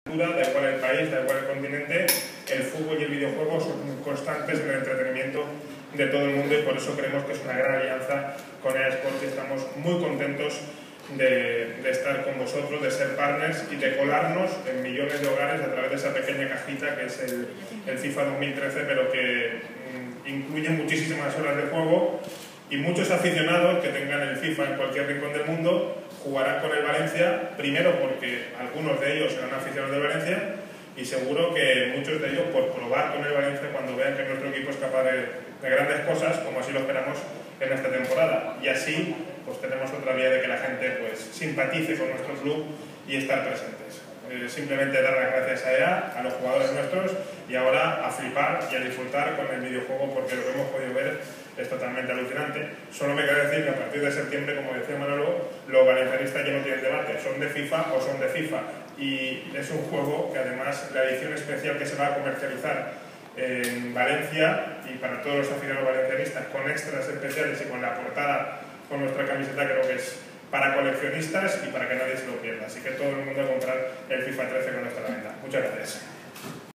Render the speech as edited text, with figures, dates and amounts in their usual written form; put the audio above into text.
Da igual el país, da igual el continente, el fútbol y el videojuego son constantes en el entretenimiento de todo el mundo y por eso creemos que es una gran alianza con EA Sports y estamos muy contentos de estar con vosotros, de ser partners y de colarnos en millones de hogares a través de esa pequeña cajita que es el FIFA 2013, pero que incluye muchísimas horas de juego y muchos aficionados que tengan el FIFA en cualquier rincón del mundo jugarán con el Valencia, primero porque algunos de ellos serán aficionados del Valencia y seguro que muchos de ellos por probar con el Valencia cuando vean que nuestro equipo es capaz de grandes cosas, como así lo esperamos en esta temporada. Y así pues tenemos otra vía de que la gente pues simpatice con nuestro club y estar presentes. Simplemente dar las gracias a EA, a los jugadores nuestros y ahora a flipar y a disfrutar con el videojuego porque lo que hemos podido ver es totalmente alucinante. Solo me queda decir que a partir de septiembre, como decía Manolo, los valencianistas ya no tienen debate, son de FIFA o son de FIFA y es un juego que además la edición especial que se va a comercializar en Valencia y para todos los aficionados valencianistas con extras especiales y con la portada con nuestra camiseta creo que es para coleccionistas y para que nadie se lo pierda. Así que todo el mundo a comprar el FIFA 13 con nuestra venta. Muchas gracias.